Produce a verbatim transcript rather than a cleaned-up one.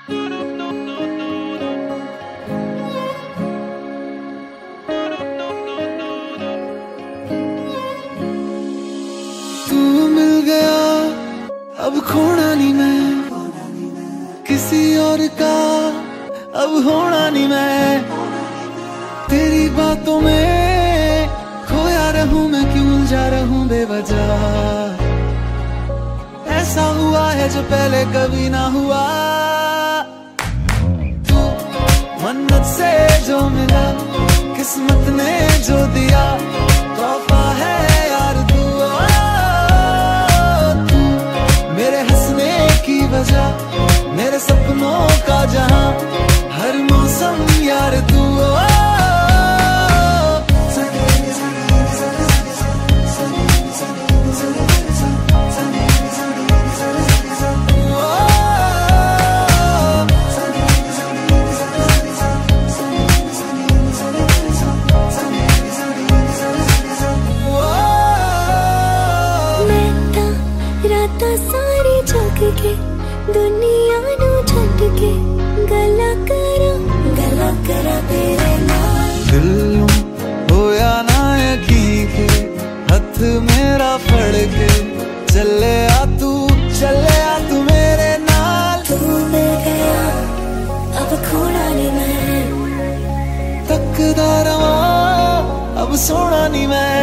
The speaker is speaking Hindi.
तू मिल गया अब खोना नहीं मैं, किसी और का अब होना नहीं मैं। तेरी बातों में खोया रहूं मैं, क्यों उलझा रहूं बेवजह। ऐसा हुआ है जो पहले कभी ना हुआ। तू मन्नत से जो मिला, किस्मत ने जो दिया, तोहफा है यार तू। तू मेरे हंसने की वजह, मेरे सपनों का जहां, हर मौसम यार तू। सारी जग के दुनिया नू छड्ड के गला करा गला करा तेरे नाल। दिल नू होया ना यकीन के, हथ मेरा फड़ के चले आ तू, चले आ तू मेरे नाल। तू मिल गया अब खोना नहीं मैं, तकदा रवां अब सोना नहीं मैं।